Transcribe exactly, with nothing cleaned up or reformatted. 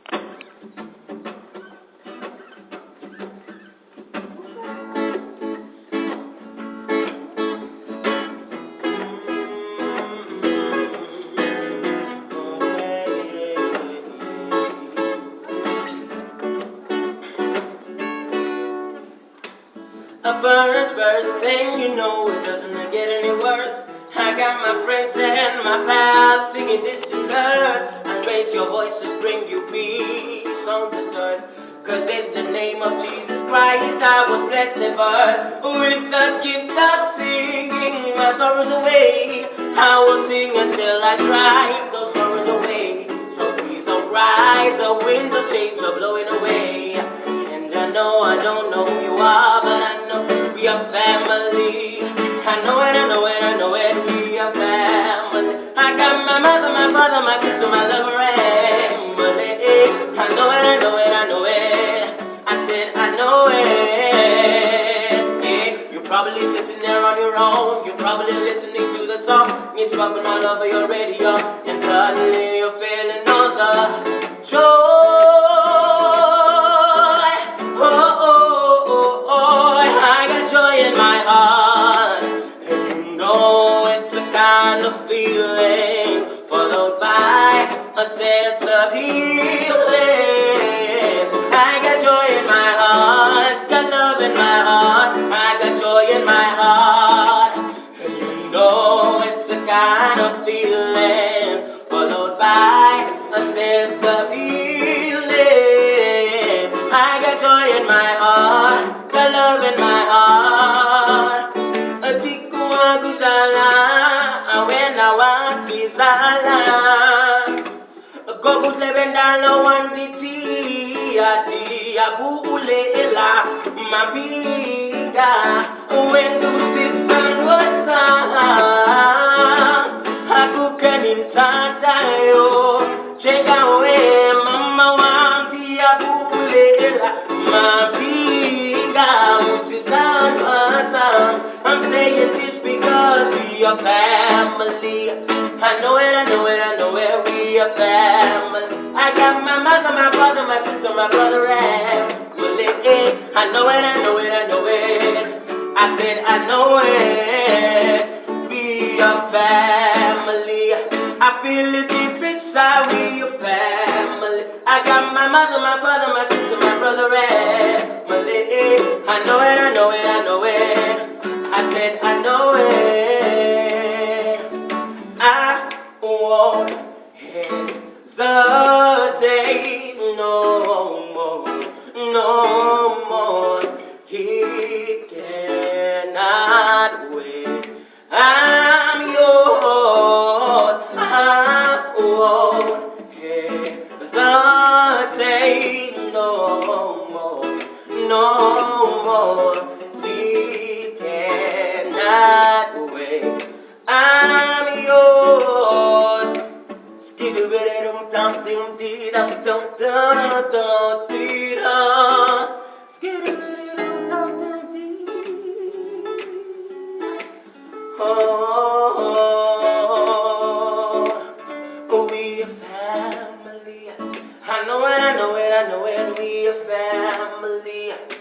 A first verse thing, you know it doesn't get any worse. I got my friends and my pals singing this to nurse. And raise your voices, bring you peace on this earth. Cause in the name of Jesus Christ I was blessed at birth. With the gift of singing my sorrows away. I will sing until I drive those sorrows away. So please alright, the winds of change are blowing away. And I know I don't know who you are, but I know we are family. I know it, I know it, I know it, we are family. I got my mother, my father, my sister, my lover, and family. I know it, I know it, I know it. I said I know it. Yeah. You're probably sitting there on your own. You're probably listening to the song. It's bumping all over your radio, and suddenly you're feeling all the joy. Kind of feeling followed by a sense of healing. I got joy in my heart, got love in my heart. I got joy in my heart. And you know it's a kind of feeling followed by a sense of healing. I got joy in my heart, got love in my heart. A chikuwa guzala. Kokule bendana wanditi ati abulela mapiga wendu sisanwata akukeni mtatayo chegawe mama wandi abulela mapiga usisanwata. I'm saying this because we are family. I know it, I know it, I know it, we are family. I got my mother, my brother, my sister, my brother, and family. I know it, I know it, I know it. I said I know it, we are family. I feel it deep inside, we are family. I got my mother, my father, my sister, my brother, and family. I know it, I know it, I know it. I said I know it. I won't hesitate no more, no more. He cannot wait. I'm yours. I won't hesitate no more, no more. He cannot wait. I'm yours. Skidoo dum dum dum dee dum dum dum dum dee dum. Skidoo dum dum dee. Oh, we a family. I know it, I know it, I know it. We a family.